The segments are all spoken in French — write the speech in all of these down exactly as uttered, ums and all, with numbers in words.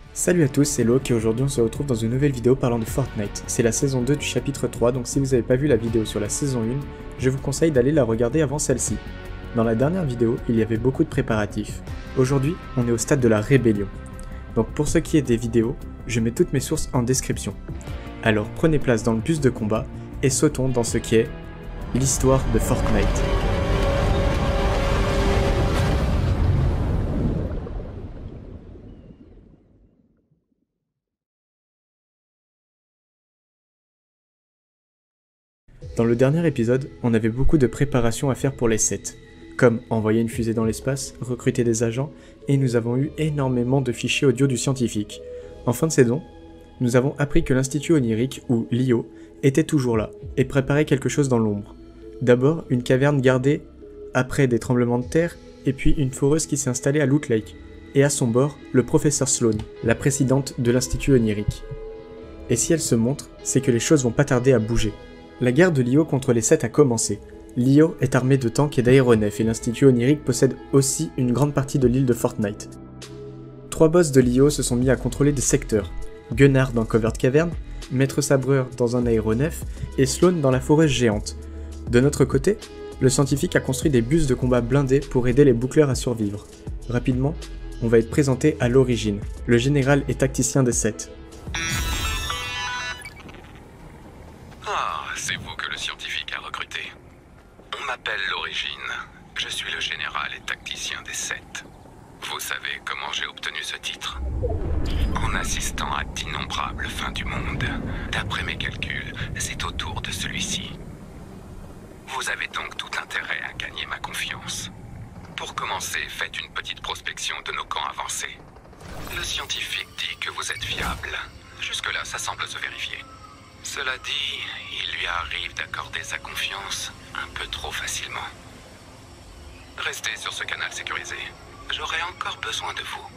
Salut à tous, c'est Locke et aujourd'hui on se retrouve dans une nouvelle vidéo parlant de Fortnite. C'est la saison deux du chapitre trois, donc si vous n'avez pas vu la vidéo sur la saison un, je vous conseille d'aller la regarder avant celle-ci. Dans la dernière vidéo, il y avait beaucoup de préparatifs. Aujourd'hui, on est au stade de la rébellion. Donc pour ce qui est des vidéos, je mets toutes mes sources en description. Alors prenez place dans le bus de combat et sautons dans ce qui est l'histoire de Fortnite. Dans le dernier épisode, on avait beaucoup de préparations à faire pour les sets, comme envoyer une fusée dans l'espace, recruter des agents, et nous avons eu énormément de fichiers audio du scientifique. En fin de saison, nous avons appris que l'Institut Onirique, ou l'I O, était toujours là, et préparait quelque chose dans l'ombre. D'abord, une caverne gardée après des tremblements de terre, et puis une foreuse qui s'est installée à Loot Lake, et à son bord, le professeur Sloan, la présidente de l'Institut Onirique. Et si elle se montre, c'est que les choses vont pas tarder à bouger. La guerre de l'I O contre les Seth a commencé. L'I O est armé de tanks et d'aéronefs et l'Institut Onirique possède aussi une grande partie de l'île de Fortnite. Trois boss de l'I O se sont mis à contrôler des secteurs. Gunnar dans Covered Cavern, Maître Sabreur dans un aéronef et Sloan dans la forêt géante. De notre côté, le scientifique a construit des bus de combat blindés pour aider les boucleurs à survivre. Rapidement, on va être présenté à l'origine, le général et tacticien des Seth. C'est vous que le scientifique a recruté. On m'appelle l'Origine. Je suis le général et tacticien des Seth. Vous savez comment j'ai obtenu ce titre? En assistant à d'innombrables fins du monde. D'après mes calculs, c'est autour de celui-ci. Vous avez donc tout intérêt à gagner ma confiance. Pour commencer, faites une petite prospection de nos camps avancés. Le scientifique dit que vous êtes fiable. Jusque-là, ça semble se vérifier. Cela dit, il lui arrive d'accorder sa confiance un peu trop facilement. Restez sur ce canal sécurisé. J'aurai encore besoin de vous.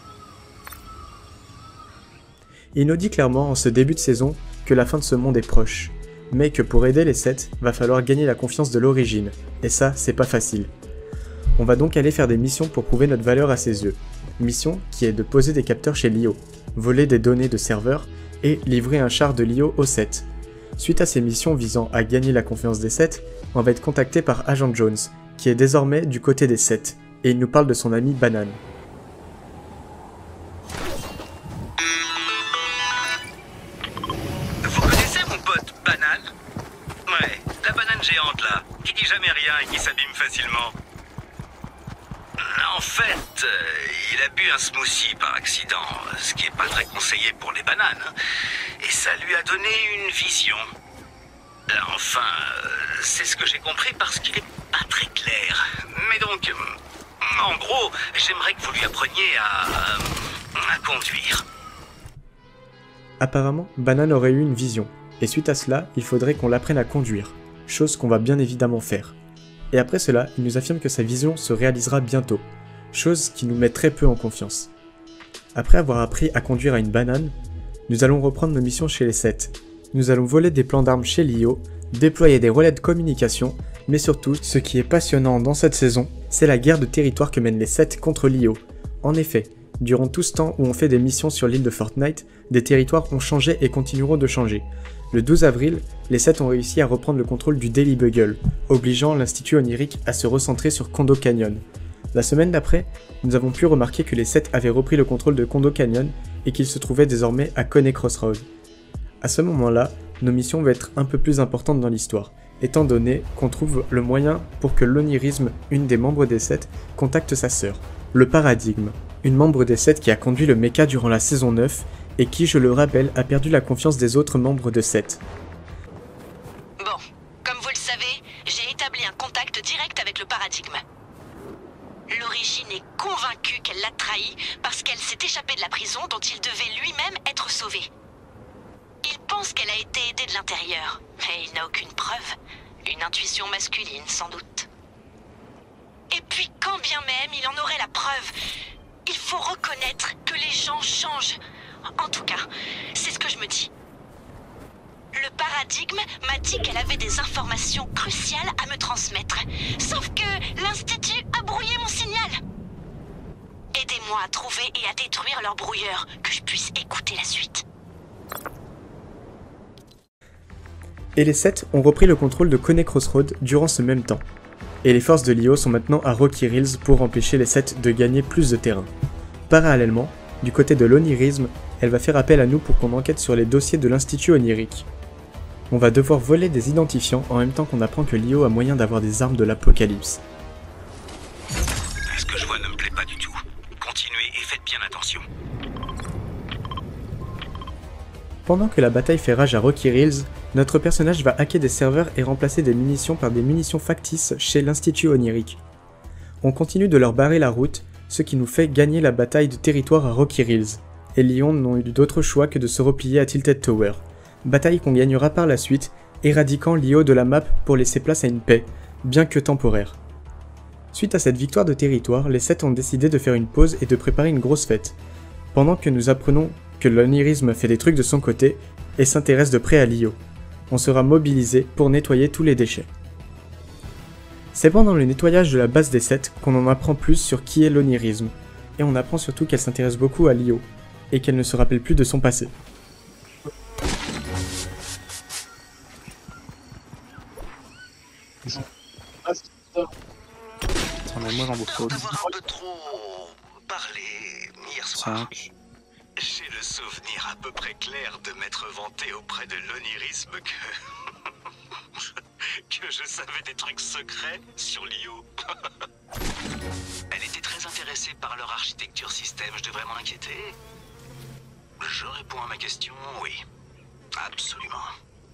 Il nous dit clairement en ce début de saison que la fin de ce monde est proche, mais que pour aider les Seth, va falloir gagner la confiance de l'Origine, et ça, c'est pas facile. On va donc aller faire des missions pour prouver notre valeur à ses yeux. Mission qui est de poser des capteurs chez l'I O, voler des données de serveurs et livrer un char de l'I O aux Seth. Suite à ces missions visant à gagner la confiance des Seth, on va être contacté par Agent Jones, qui est désormais du côté des Seth, et il nous parle de son ami Banane. Vous connaissez mon pote Banane? Ouais, la banane géante là, qui dit jamais rien et qui s'abîme facilement. En fait, euh, il a bu un smoothie par accident, ce qui est pas très conseillé pour les bananes. Et ça lui a donné une vision. Enfin, euh, c'est ce que j'ai compris parce qu'il est pas très clair. Mais donc, euh, en gros, j'aimerais que vous lui appreniez à, euh, à conduire. Apparemment, Banane aurait eu une vision, et suite à cela, il faudrait qu'on l'apprenne à conduire, chose qu'on va bien évidemment faire. Et après cela, il nous affirme que sa vision se réalisera bientôt, chose qui nous met très peu en confiance. Après avoir appris à conduire à une banane, nous allons reprendre nos missions chez les Seth. Nous allons voler des plans d'armes chez l'I O, déployer des relais de communication, mais surtout, ce qui est passionnant dans cette saison, c'est la guerre de territoire que mènent les Seth contre l'I O. En effet, durant tout ce temps où on fait des missions sur l'île de Fortnite, des territoires ont changé et continueront de changer. Le douze avril, les Seth ont réussi à reprendre le contrôle du Daily Bugle, obligeant l'Institut Onirique à se recentrer sur Condo Canyon. La semaine d'après, nous avons pu remarquer que les Seth avaient repris le contrôle de Condo Canyon et qu'ils se trouvaient désormais à Coney Crossroad. À ce moment-là, nos missions vont être un peu plus importantes dans l'histoire, étant donné qu'on trouve le moyen pour que l'Onirisme, une des membres des Seth, contacte sa sœur, le Paradigme, une membre des Seth qui a conduit le mecha durant la saison neuf et qui, je le rappelle, a perdu la confiance des autres membres de Seth. Bon, comme vous le savez, j'ai établi un contact direct avec le Paradigme. L'Origine est convaincue qu'elle l'a trahi parce qu'elle s'est échappée de la prison dont il devait lui-même être sauvé. Il pense qu'elle a été aidée de l'intérieur, mais il n'a aucune preuve. Une intuition masculine, sans doute. Et puis, quand bien même il en aurait la preuve, il faut reconnaître que les gens changent. En tout cas, c'est ce que je me dis. Le Paradigme m'a dit qu'elle avait des informations cruciales à me transmettre. Sauf que l'Institut a brouillé mon signal. Aidez-moi à trouver et à détruire leur brouilleur, que je puisse écouter la suite. Et les sept ont repris le contrôle de Coney Crossroad durant ce même temps. Et les forces de L I O sont maintenant à Rocky Rills pour empêcher les sept de gagner plus de terrain. Parallèlement, du côté de l'onirisme, elle va faire appel à nous pour qu'on enquête sur les dossiers de l'Institut onirique. On va devoir voler des identifiants en même temps qu'on apprend que L I O a moyen d'avoir des armes de l'apocalypse. Ce que je vois ne me plaît pas du tout. Continuez et faites bien attention. Pendant que la bataille fait rage à Rocky Rills, notre personnage va hacker des serveurs et remplacer des munitions par des munitions factices chez l'Institut onirique. On continue de leur barrer la route, ce qui nous fait gagner la bataille de territoire à Rocky Rills, et Lyon n'ont eu d'autre choix que de se replier à Tilted Tower, bataille qu'on gagnera par la suite, éradiquant L I O de la map pour laisser place à une paix, bien que temporaire. Suite à cette victoire de territoire, les sept ont décidé de faire une pause et de préparer une grosse fête, pendant que nous apprenons que l'onirisme fait des trucs de son côté et s'intéresse de près à L I O. On sera mobilisé pour nettoyer tous les déchets. C'est pendant le nettoyage de la base des sept qu'on en apprend plus sur qui est l'onirisme, et on apprend surtout qu'elle s'intéresse beaucoup à L I O, et qu'elle ne se rappelle plus de son passé. Attends, mais moi j'en bouffe trop. D'avoir un peu trop parlé hier soir. J'ai le souvenir à peu près clair de m'être vanté auprès de l'onirisme que... que je savais des trucs secrets sur L I O. Elle était très intéressée par leur architecture système, je devrais m'en inquiéter? Je réponds à ma question, oui. Absolument.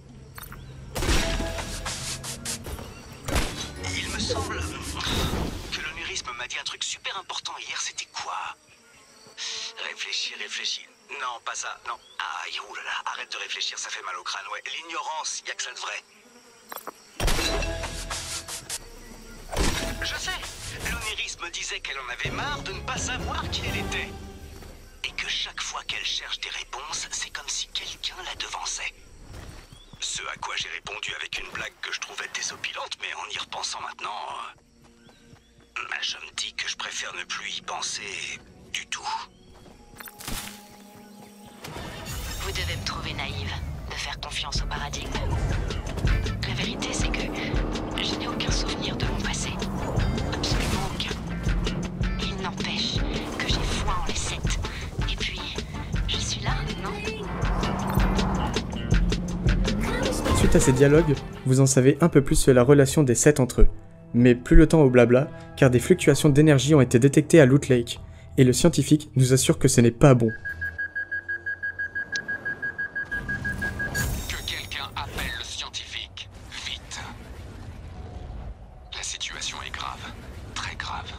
Il me semble que l'onirisme m'a dit un truc super important hier, c'était quoi? Réfléchis, réfléchis. Non, pas ça, non. Aïe, oulala, arrête de réfléchir, ça fait mal au crâne, ouais. L'ignorance, y a que ça de vrai. Je sais, l'onirisme disait qu'elle en avait marre de ne pas savoir qui elle était. Et que chaque fois qu'elle cherche des réponses, c'est comme si quelqu'un la devançait. Ce à quoi j'ai répondu avec une blague que je trouvais désopilante, mais en y repensant maintenant... Euh, je me dis que je préfère ne plus y penser du tout. Vous devez me trouver naïve de faire confiance au paradigme. La vérité, c'est que je n'ai aucun souvenir de mon passé. Absolument aucun. Il n'empêche que j'ai foi en les sept. Et puis, je suis là, non? Suite à ces dialogues, vous en savez un peu plus sur la relation des sept entre eux. Mais plus le temps au blabla, car des fluctuations d'énergie ont été détectées à Loot Lake, et le scientifique nous assure que ce n'est pas bon. Que quelqu'un appelle le scientifique, vite. La situation est grave, très grave.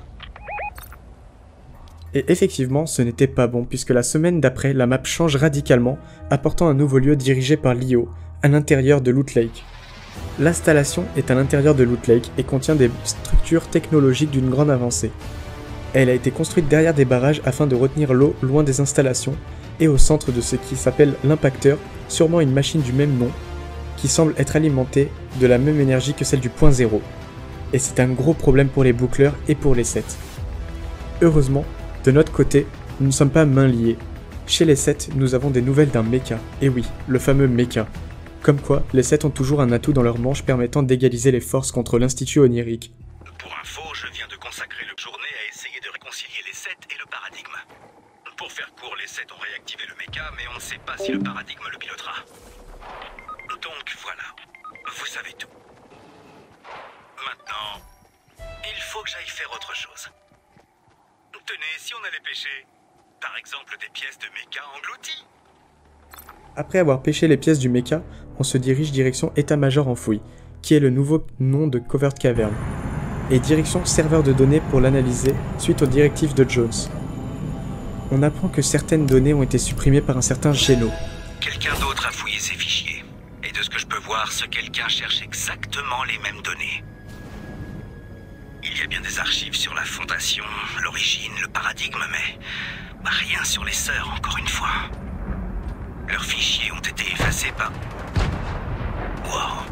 Et effectivement, ce n'était pas bon, puisque la semaine d'après, la map change radicalement, apportant un nouveau lieu dirigé par L I O, à l'intérieur de Loot Lake. L'installation est à l'intérieur de Loot Lake et contient des structures technologiques d'une grande avancée. Elle a été construite derrière des barrages afin de retenir l'eau loin des installations, et au centre de ce qui s'appelle l'impacteur, sûrement une machine du même nom, qui semble être alimentée de la même énergie que celle du point zéro. Et c'est un gros problème pour les boucleurs et pour les sept. Heureusement, de notre côté, nous ne sommes pas mains liées. Chez les sept, nous avons des nouvelles d'un mecha, et oui, le fameux mecha. Comme quoi, les sept ont toujours un atout dans leur manche permettant d'égaliser les forces contre l'Institut onirique. Pour info, je viens de consacrer le journée à essayer de réconcilier les sept et le paradigme. Pour faire court, les sept ont réactivé le méca, mais on ne sait pas si le paradigme le pilotera. Donc voilà, vous savez tout. Maintenant, il faut que j'aille faire autre chose. Tenez, si on allait pêcher, par exemple des pièces de méca englouties. Après avoir pêché les pièces du mecha, on se dirige direction État-Major Enfoui, qui est le nouveau nom de Covert Cavern, et direction serveur de données pour l'analyser suite aux directives de Jones. On apprend que certaines données ont été supprimées par un certain Geno. Quelqu'un d'autre a fouillé ces fichiers, et de ce que je peux voir, ce quelqu'un cherche exactement les mêmes données. Il y a bien des archives sur la fondation, l'origine, le paradigme, mais rien sur les sœurs, encore une fois. Leurs fichiers ont été effacés par... Wow.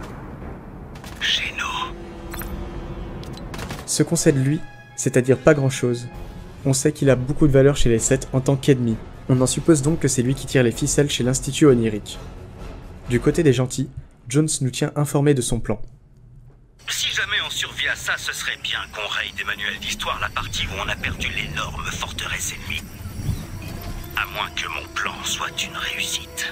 Geno. Ce qu'on sait de lui, c'est-à-dire pas grand-chose. on sait qu'il a beaucoup de valeur chez les sept en tant qu'ennemi. On en suppose donc que c'est lui qui tire les ficelles chez l'Institut onirique. Du côté des gentils, Jones nous tient informés de son plan. Si jamais on survit à ça, ce serait bien qu'on raye des manuels d'histoire la partie où on a perdu l'énorme forteresse ennemie. À moins que mon plan soit une réussite.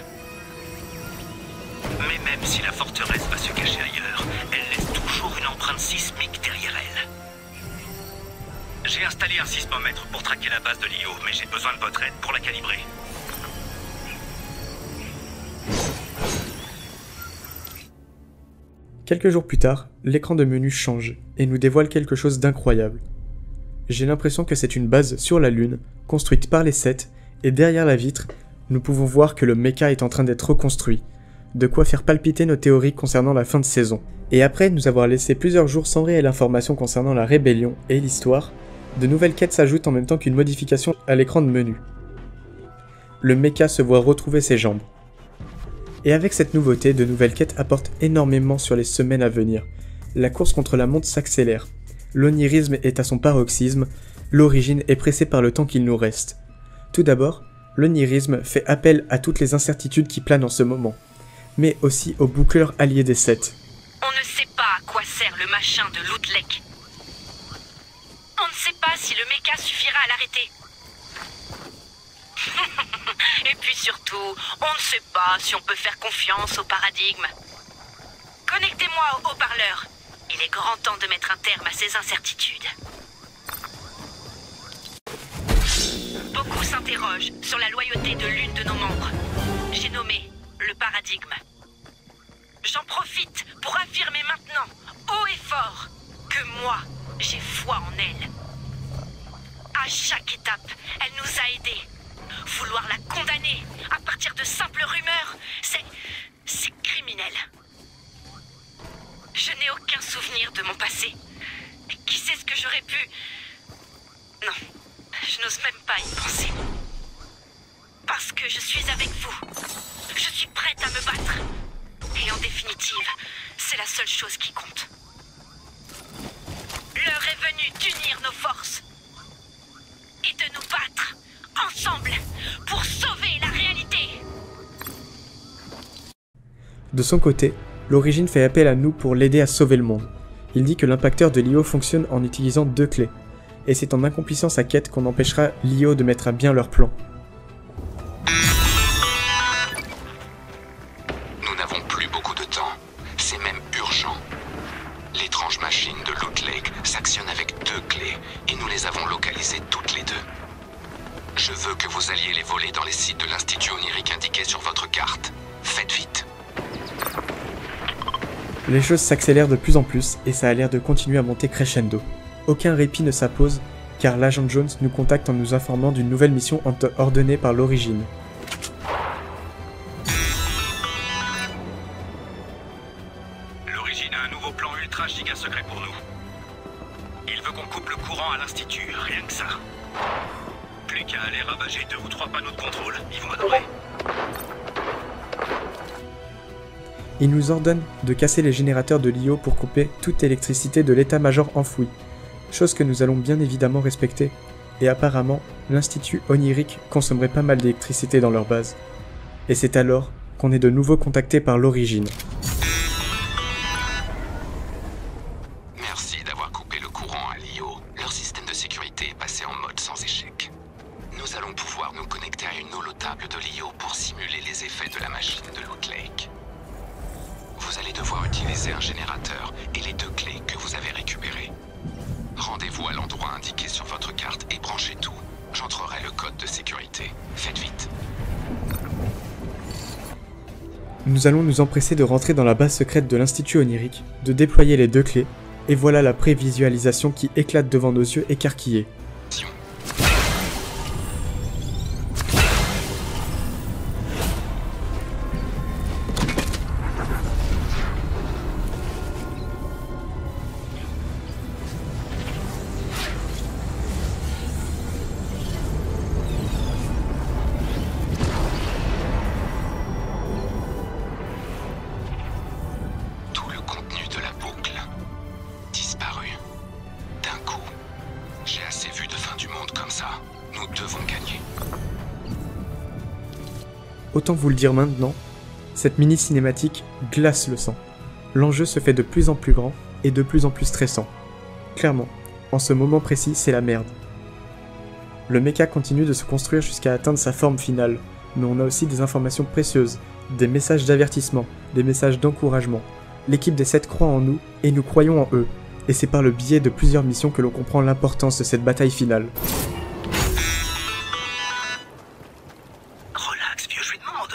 Mais même si la forteresse va se cacher ailleurs, elle laisse toujours une empreinte sismique derrière elle. J'ai installé un sismomètre pour traquer la base de l'I O, mais j'ai besoin de votre aide pour la calibrer. Quelques jours plus tard, l'écran de menu change et nous dévoile quelque chose d'incroyable. J'ai l'impression que c'est une base sur la Lune, construite par les sept, et derrière la vitre, nous pouvons voir que le mecha est en train d'être reconstruit, de quoi faire palpiter nos théories concernant la fin de saison. Et après nous avoir laissé plusieurs jours sans réelle information concernant la rébellion et l'histoire, de nouvelles quêtes s'ajoutent en même temps qu'une modification à l'écran de menu. Le mecha se voit retrouver ses jambes. Et avec cette nouveauté, de nouvelles quêtes apportent énormément sur les semaines à venir. La course contre la montre s'accélère. L'onirisme est à son paroxysme, l'origine est pressée par le temps qu'il nous reste. Tout d'abord, l'onirisme fait appel à toutes les incertitudes qui planent en ce moment, mais aussi aux boucleurs alliés des sept. On ne sait pas à quoi sert le machin de Lootlek. On ne sait pas si le mecha suffira à l'arrêter. Et puis surtout, on ne sait pas si on peut faire confiance au paradigme. Connectez-moi au haut-parleur. Il est grand temps de mettre un terme à ces incertitudes. Beaucoup s'interrogent sur la loyauté de l'une de nos membres. J'ai nommé le paradigme. J'en profite pour affirmer maintenant, haut et fort, que moi, j'ai foi en elle. À chaque étape, elle nous a aidés. Vouloir la condamner à partir de simples rumeurs, c'est... c'est criminel. Je n'ai aucun souvenir de mon passé. Qui sait ce que j'aurais pu... Non, je n'ose même pas y penser. Parce que je suis avec vous. Je suis prête à me battre. Et en définitive, c'est la seule chose qui compte. L'heure est venue d'unir nos forces. Et de nous battre, ensemble, pour sauver la réalité. De son côté, l'origine fait appel à nous pour l'aider à sauver le monde. Il dit que l'impacteur de l'I O fonctionne en utilisant deux clés. Et c'est en accomplissant sa quête qu'on empêchera l'I O de mettre à bien leur plan. Nous n'avons plus beaucoup de temps. C'est même urgent. L'étrange machine de Lootlek s'actionne avec deux clés et nous les avons localisées toutes les deux. Je veux que vous alliez les voler dans les sites de l'Institut onirique indiqués sur votre carte. Faites vite. Les choses s'accélèrent de plus en plus et ça a l'air de continuer à monter crescendo. Aucun répit ne s'impose car l'agent Jones nous contacte en nous informant d'une nouvelle mission ordonnée par l'origine. L'origine a un nouveau plan ultra giga secret pour nous. Il veut qu'on coupe le courant à l'Institut, rien que ça. Plus qu'à aller ravager deux ou trois panneaux de contrôle, ils vont adorer. Il nous ordonne de casser les générateurs de l'I O pour couper toute électricité de l'état-major enfoui, chose que nous allons bien évidemment respecter, et apparemment, l'Institut onirique consommerait pas mal d'électricité dans leur base. Et c'est alors qu'on est de nouveau contacté par l'origine. Merci d'avoir coupé le courant à l'I O. Leur système de sécurité est passé en mode sans échec. Nous allons pouvoir nous connecter à une holotable de l'I O pour simuler les effets de la machine de Lootlek. Vous allez devoir utiliser un générateur et les deux clés que vous avez récupérées. Rendez-vous à l'endroit indiqué sur votre carte et branchez tout. J'entrerai le code de sécurité. Faites vite. Nous allons nous empresser de rentrer dans la base secrète de l'Institut onirique, de déployer les deux clés, et voilà la prévisualisation qui éclate devant nos yeux écarquillés. J'ai assez vu Autant vous le dire maintenant, cette mini-cinématique glace le sang. L'enjeu se fait de plus en plus grand et de plus en plus stressant. Clairement, en ce moment précis, c'est la merde. Le mecha continue de se construire jusqu'à atteindre sa forme finale, mais on a aussi des informations précieuses, des messages d'avertissement, des messages d'encouragement. L'équipe des sept croit en nous, et nous croyons en eux, et c'est par le biais de plusieurs missions que l'on comprend l'importance de cette bataille finale. Relax, vieux, je lui demande.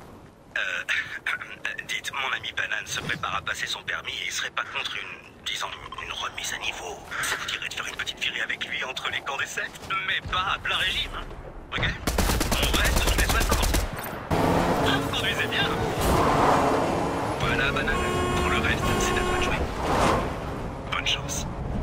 Euh, dites, mon ami Banane se prépare à passer son permis et il serait pas contre une, disons, une remise à niveau. Ça vous dirait de faire une petite virée avec lui entre les camps des sept, mais pas à plein régime, hein. Ok? On reste sur les soixante. Ah, vous conduisez bien. Voilà, Banane. Pour le reste, c'est à toi de jouer. Bonne chance.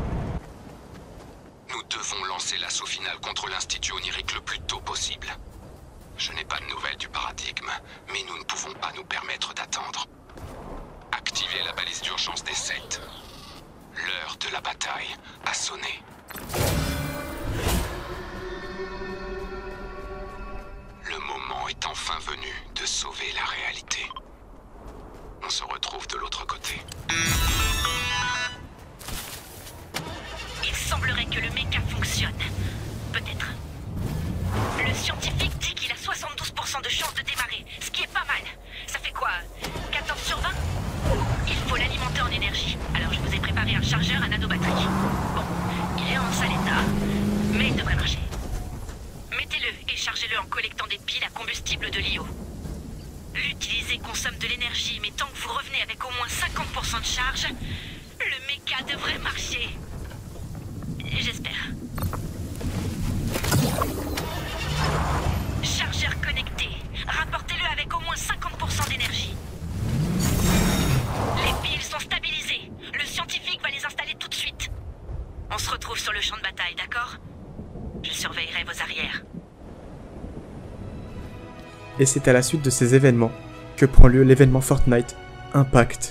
Nous devons lancer l'assaut final contre l'Institut onirique le plus tôt possible. Je n'ai pas de nouvelles du paradigme, mais nous ne pouvons pas nous permettre d'attendre. Activez la balise d'urgence des sept. L'heure de la bataille a sonné. Le moment est enfin venu de sauver la réalité. On se retrouve de l'autre côté. Il semblerait que le méca fonctionne. Peut-être. Le scientifique dit qu'il a soixante-douze pour cent de chance de démarrer, ce qui est pas mal. Ça fait quoi, quatorze sur vingt? Il faut l'alimenter en énergie. Alors je vous ai préparé un chargeur à nanobatterie. Bon, il est en sale état, mais il devrait marcher. Mettez-le et chargez-le en collectant des piles à combustible de l'I O. L'utiliser consomme de l'énergie, mais tant que vous revenez avec au moins cinquante pour cent de charge, le méca devrait marcher. J'espère. Chargeur connecté. Rapportez-le avec au moins cinquante pour cent d'énergie. Les piles sont stabilisées. Le scientifique va les installer tout de suite. On se retrouve sur le champ de bataille, d'accord? Je surveillerai vos arrières. Et c'est à la suite de ces événements que prend lieu l'événement Fortnite Impact.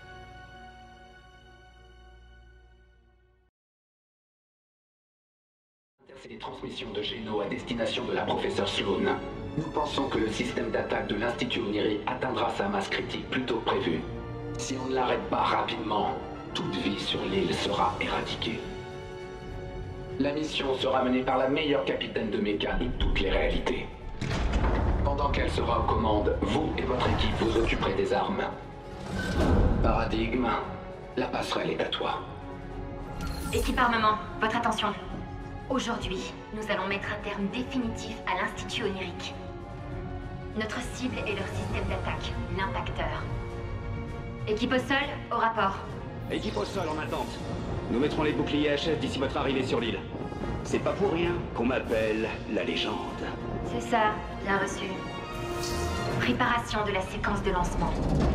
Les transmissions de géno à destination de la professeure Sloan. Nous pensons que le système d'attaque de l'Institut onirique atteindra sa masse critique plus tôt que prévu. Si on ne l'arrête pas rapidement, toute vie sur l'île sera éradiquée. La mission sera menée par la meilleure capitaine de méca de toutes les réalités. Pendant qu'elle sera aux commandes, vous et votre équipe vous occuperez des armes. Paradigme, la passerelle est à toi. Équipe armement, votre attention. Aujourd'hui, nous allons mettre un terme définitif à l'Institut onirique. Notre cible est leur système d'attaque, l'impacteur. Équipe au sol, au rapport. Équipe au sol en attente. Nous mettrons les boucliers H F d'ici votre arrivée sur l'île. C'est pas pour rien qu'on m'appelle la légende. C'est ça, bien reçu. Préparation de la séquence de lancement.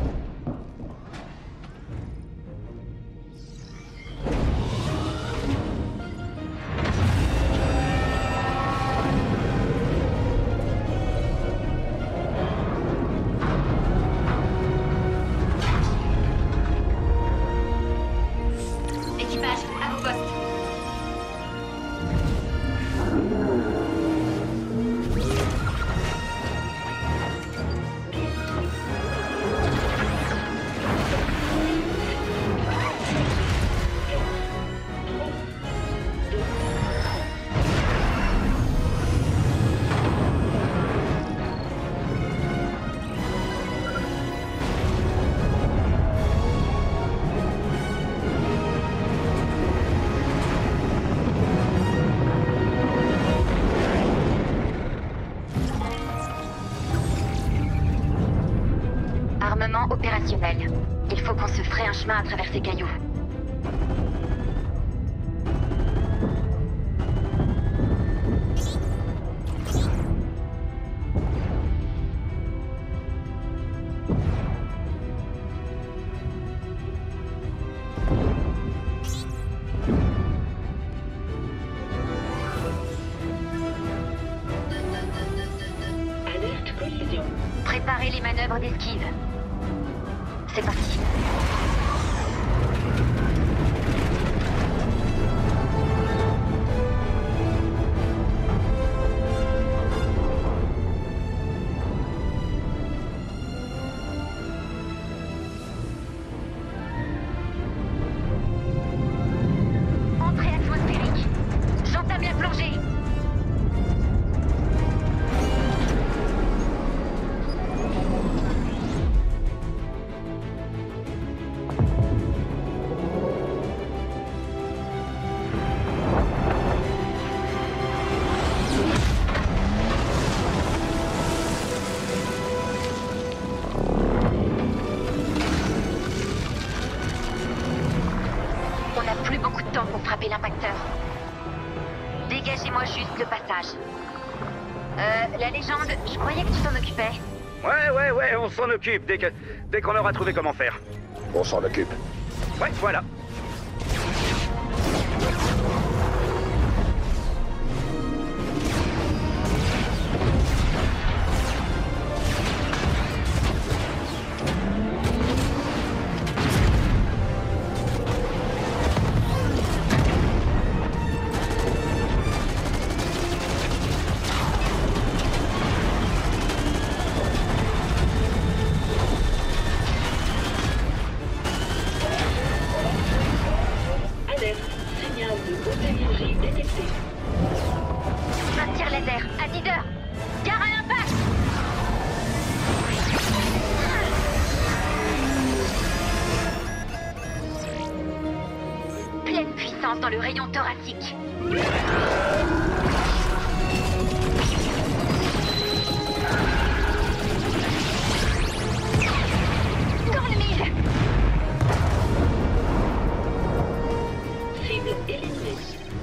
Équipage, à vos postes. Armement opérationnel. Il faut qu'on se fraye un chemin à travers ces cailloux. Alerte collision. Préparez les manœuvres d'esquive. C'est parti. attraper l'impacteur. Dégagez-moi juste le passage. Euh, la légende, je croyais que tu t'en occupais. Ouais, ouais, ouais, on s'en occupe dès que... dès qu'on aura trouvé comment faire. On s'en occupe. Ouais, voilà. Un tir laser, à leader. Gare à l'impact. Pleine puissance dans le rayon thoracique. Dans le mille. Cible éliminée.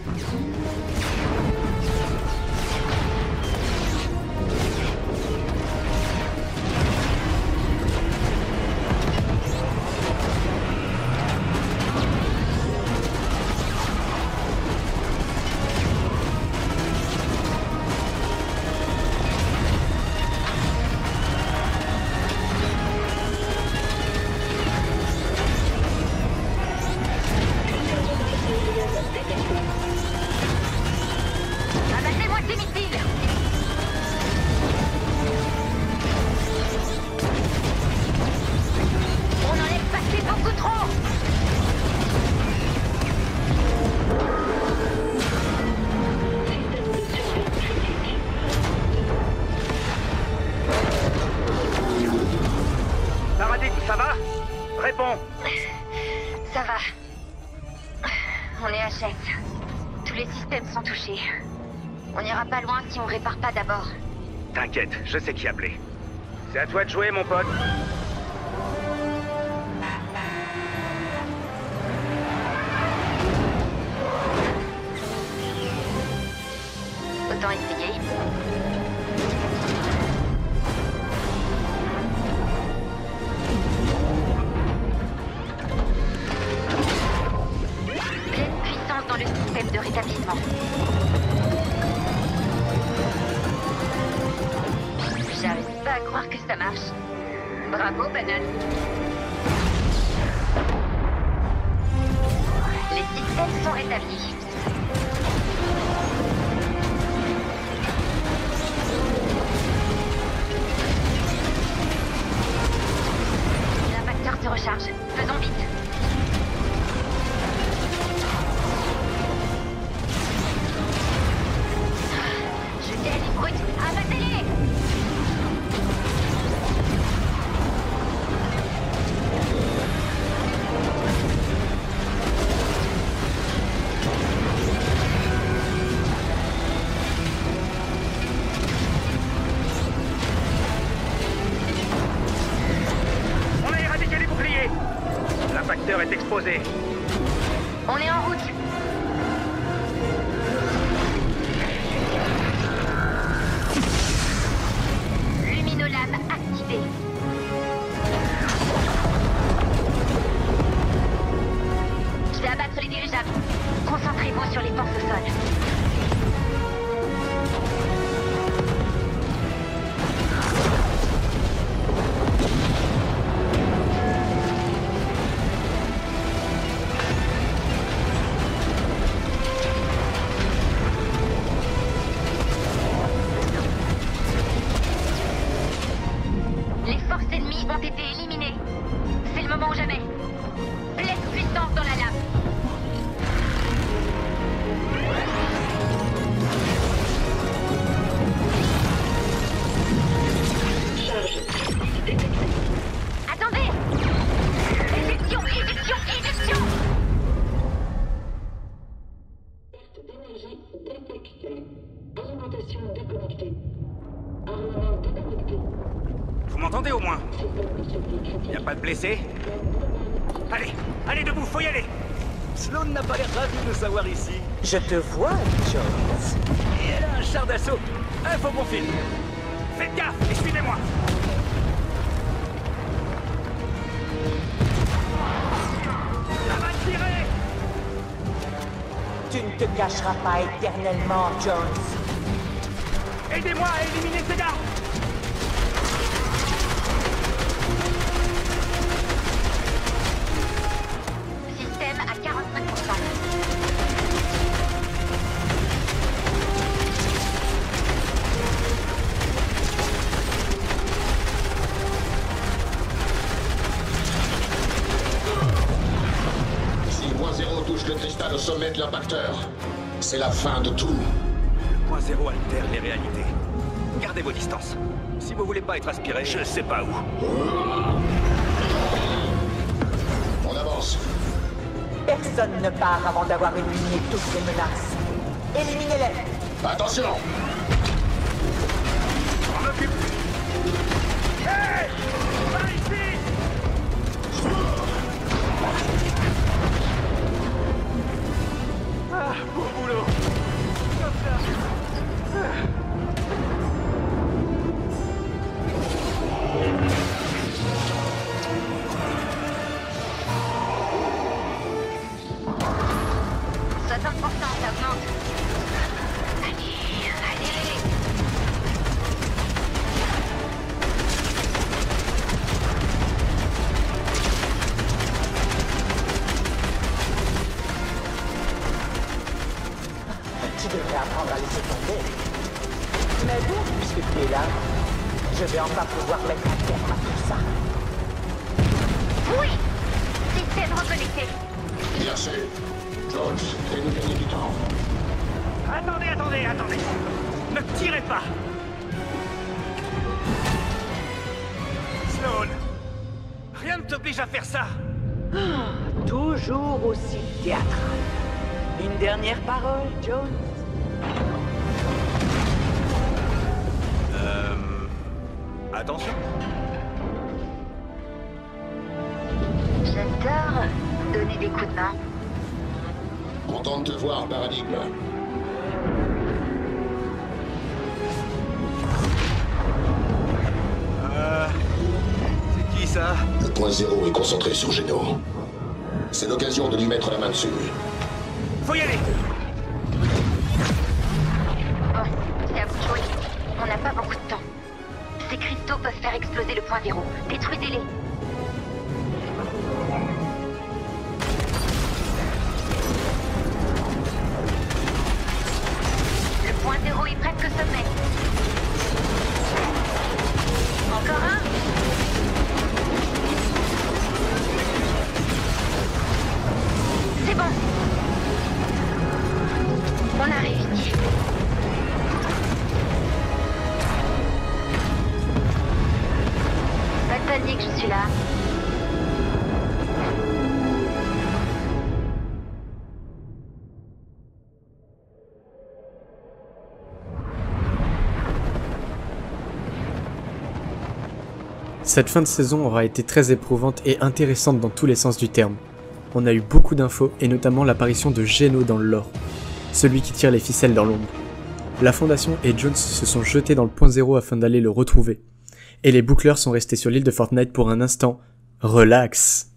Abattez-moi ces missiles. On en laisse passer beaucoup trop. Paradigme, ça va? Réponds. Ça va. On est H S. Tous les systèmes sont touchés. On n'ira pas loin si on répare pas d'abord. T'inquiète, je sais qui appeler. C'est à toi de jouer, mon pote. Autant essayer. Pleine puissance dans le système de rétablissement. J'arrive pas à croire que ça marche. Bravo, Banal. Les systèmes sont rétablis. L'impacteur se recharge. Faisons vite. Jetez les brutes. Abattez-les. On a éradiqué les boucliers. L'impacteur est exposé. On est en route. Luminolame activé. Je vais abattre les dirigeables. Concentrez-vous sur les forces au sol. Les forces ennemies ont été éliminées. C'est le moment ou jamais. Pleine puissance dans la lame. Attendez! Éjection, éjection, éjection! Perte d'énergie détectée. Alimentation déconnectée. Armement déconnecté. Vous m'entendez au moins? Système de survie critique. Y a pas de blessés? Allez, allez debout, faut y aller. Sloan n'a pas l'air ravi de nous savoir ici. Je te vois, Jones. Et elle a un char d'assaut. Il faut qu'on file. Faites gaffe et suivez-moi. Ça va tirer. Tu ne te cacheras pas éternellement, Jones. Aidez-moi à éliminer ces gardes. Système à quarante-cinq pour cent. Si le point zéro touche le cristal au sommet de l'impacteur, c'est la fin de tout. Le point zéro altère les réalités. Gardez vos distances. Si vous voulez pas être aspiré, je sais pas où. On avance. Personne ne part avant d'avoir éliminé toutes les menaces. Éliminez-les. Attention! On occupe. Hey! Par ici! Ah, beau boulot. Comme ça. Ah. soixante pour cent, ça augmente. Allez, allez. Tu devrais apprendre à laisser tomber. Mais bon, puisque tu es là, je vais enfin pouvoir mettre un terme à tout ça. Oui! Système reconnecté. Bien sûr. Jones, fais-nous gagner du temps. Attendez, attendez, attendez. Ne tirez pas. Sloan, rien ne t'oblige à faire ça. Toujours aussi théâtral. Une dernière parole, Jones? Euh... Attention. J'adore donner des coups de main. Content de te voir, Paradigme. Euh... C'est qui ça? Le point zéro est concentré sur Geno. C'est l'occasion de lui mettre la main dessus. Faut y aller. Bon, c'est à vous de jouer. On n'a pas beaucoup de temps. Ces cristaux peuvent faire exploser le point zéro. Détruisez-les. Le point zéro est presque au sommet. Encore un. C'est bon. On a réussi. Pas de panique, je suis là. Cette fin de saison aura été très éprouvante et intéressante dans tous les sens du terme. On a eu beaucoup d'infos et notamment l'apparition de Geno dans le lore, celui qui tire les ficelles dans l'ombre. La Fondation et Jones se sont jetés dans le point zéro afin d'aller le retrouver. Et les boucleurs sont restés sur l'île de Fortnite pour un instant. Relax.